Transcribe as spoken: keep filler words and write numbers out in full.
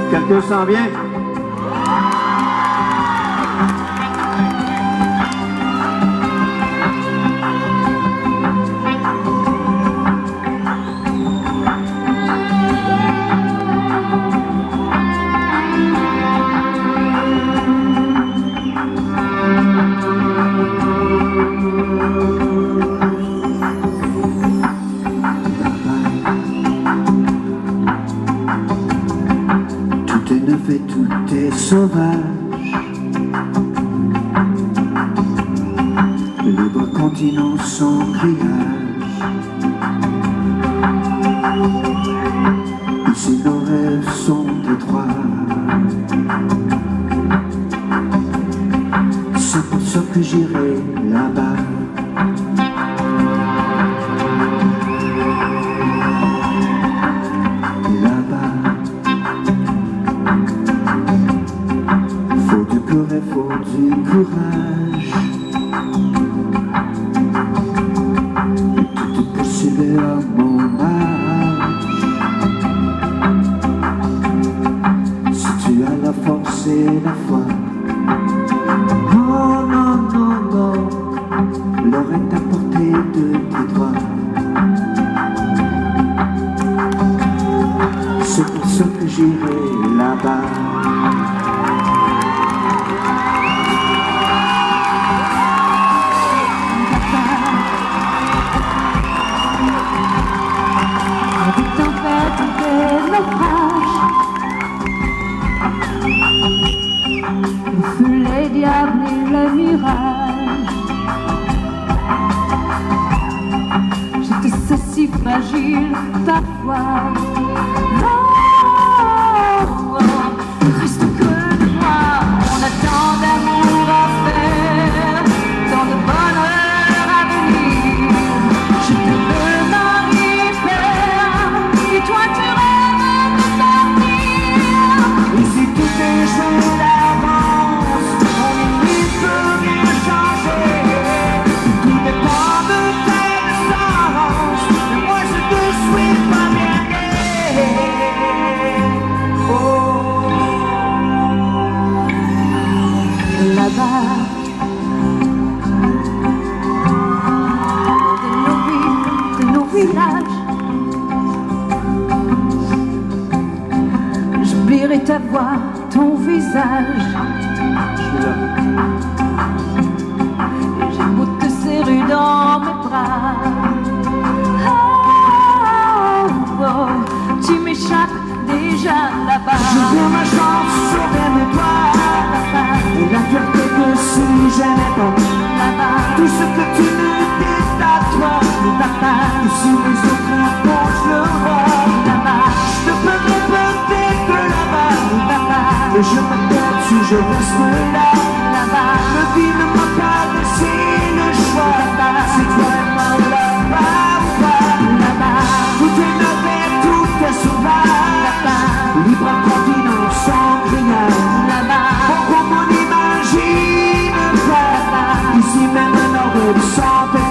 Quelqu'un s'en vient? Et tout est sauvage. Les beaux continents sans grillage. Ici nos rêves sont étroits. C'est pour ça que j'irai là-bas. Faut du courage. Tout est possible à mon âge. Si tu as la force et la foi. Oh non, non, non, l'or est à portée de tes doigts. C'est pour ça que j'irai là-bas. Les diables et le mirage. J'étais si fragile parfois. Oh, oh, reste que de moi. On a tant d'amour à faire, tant de bonheur à venir. Je te veux marier, père, et toi tu rêves de partir. Et si tout est joué d'avance, là-bas, de nos villes, de nos villages, j'oublierai ta voix, ton visage. J'ai beau te serrer dans mes bras. Oh, oh, tu m'échappes déjà là-bas. Je veux ma chance, sauver mes doigts. Et la fierté que si j'aimais pas Là-bas, tout ce que tu me dis à toi. là-bas, Et si les autres approchent le roi, là-bas, je peux répéter que là-bas, là-bas, et je m'attends si je reste là. là-bas, La vie ne m'a pas laissé le choix. C'est toi et moi là-bas ou pas. là-bas, Tout est nevé, tout est sauvage. là-bas, Libre continent sans grillage. là-bas, Beaucoup on n'imagine pas. Ici même un ordre de santé.